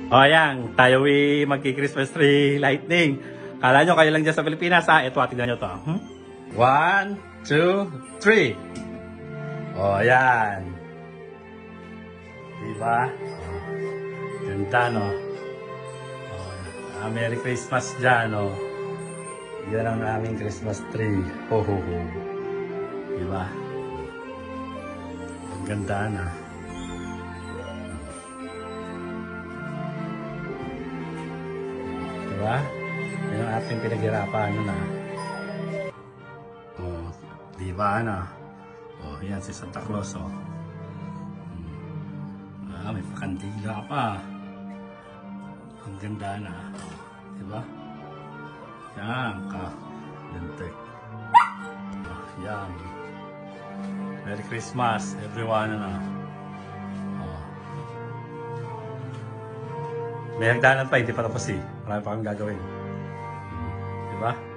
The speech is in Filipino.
O yan, tayo magki-Christmas tree lightning. Kala nyo kayo lang dyan sa Pilipinas ha? Ito, tingnan nyo to. 1, 2, 3. O yan. Diba? Ganda no? Merry Christmas dyan no? Yan ang aming Christmas tree. Ho ho ho. Diba? Ang ganda na. Diba? Yan ang ating pinaghirapan na. Oh, diba na? Oh, yan si Santa Claus oh. May pakandila pa. Ang ganda na. Oh, diba? Yan ka. Lintik. Oh, yan. Merry Christmas everyone na. Oh. May hagdanan pa, hindi pa tapos eh. Marami pa kang gagawin. Diba?